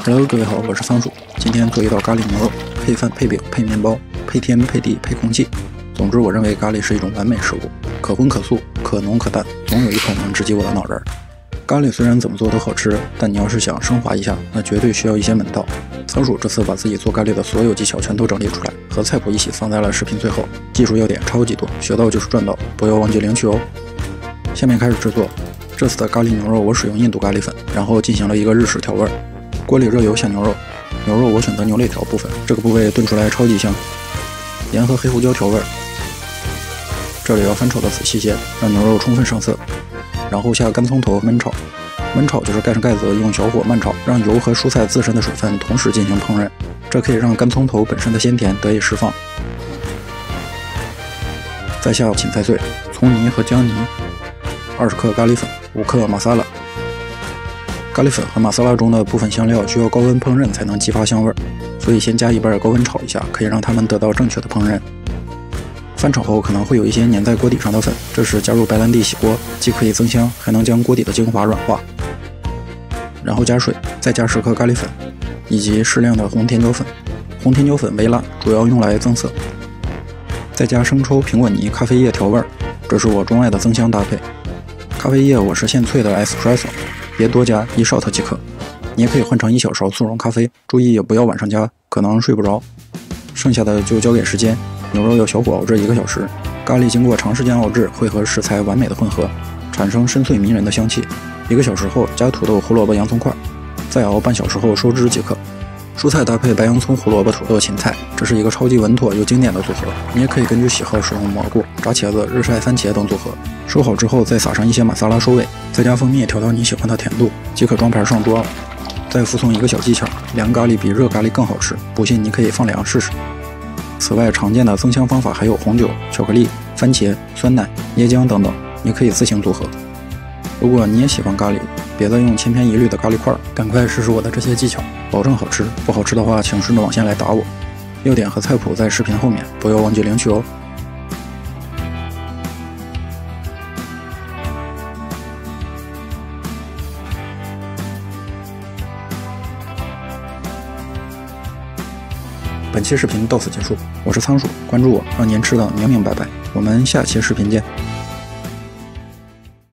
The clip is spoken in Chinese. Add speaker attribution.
Speaker 1: Hello， 各位好，我是仓鼠。今天做一道咖喱牛肉，配饭、配饼、配面包、配天、配地、配空气。总之，我认为咖喱是一种完美食物，可荤可素，可浓可淡，总有一口能直击我的脑仁儿。咖喱虽然怎么做都好吃，但你要是想升华一下，那绝对需要一些门道。仓鼠这次把自己做咖喱的所有技巧全都整理出来，和菜谱一起放在了视频最后。技术要点超级多，学到就是赚到，不要忘记领取哦。下面开始制作。这次的咖喱牛肉我使用印度咖喱粉，然后进行了一个日式调味。锅里热油下牛肉，牛肉我选择牛肋条部分，这个部位炖出来超级香。盐和黑胡椒调味，这里要翻炒的仔细些，让牛肉充分上色。然后下干葱头焖炒，焖炒就是盖上盖子用小火慢炒，让油和蔬菜自身的水分同时进行烹饪，这可以让干葱头本身的鲜甜得以释放。再下芹菜碎、葱泥和姜泥，20克咖喱粉，5克玛莎拉。咖喱粉和玛莎拉中的部分香料需要高温烹饪才能激发香味，所以先加一半高温炒一下，可以让它们得到正确的烹饪。翻炒后可能会有一些粘在锅底上的粉，这时加入白兰地洗锅，既可以增香，还能将锅底的精华软化。然后加水，再加10克咖喱粉，以及适量的红甜椒粉。红甜椒粉微辣，主要用来增色。再加生抽、苹果泥、咖啡液调味，这是我钟爱的增香搭配。咖啡液我是现萃的 Espresso， 别多加，1 shot 即可。你也可以换成1小勺速溶咖啡，注意也不要晚上加，可能睡不着。剩下的就交给时间，牛肉要小火熬制1个小时。咖喱经过长时间熬制，会和食材完美的混合，产生深邃迷人的香气。1个小时后加土豆、胡萝卜、洋葱块，再熬半小时后收汁即可。蔬菜搭配白洋葱、胡萝卜、土豆、芹菜，这是一个超级稳妥又经典的组合。你也可以根据喜好使用蘑菇、炸茄子、日晒番茄等组合。收好之后再撒上一些玛莎拉收尾，再加蜂蜜调到你喜欢的甜度，即可装盘上桌。再附送一个小技巧，凉咖喱比热咖喱更好吃，不信你可以放凉试试。此外，常见的增香方法还有红酒、巧克力、番茄、酸奶、椰浆等等，你可以自行组合。如果你也喜欢咖喱，别再用千篇一律的咖喱块，赶快试试我的这些技巧，保证好吃。不好吃的话，请顺着网线来打我。要点和菜谱在视频后面，不要忘记领取哦。本期视频到此结束，我是仓鼠，关注我，让您吃的明明白白。我们下期视频见。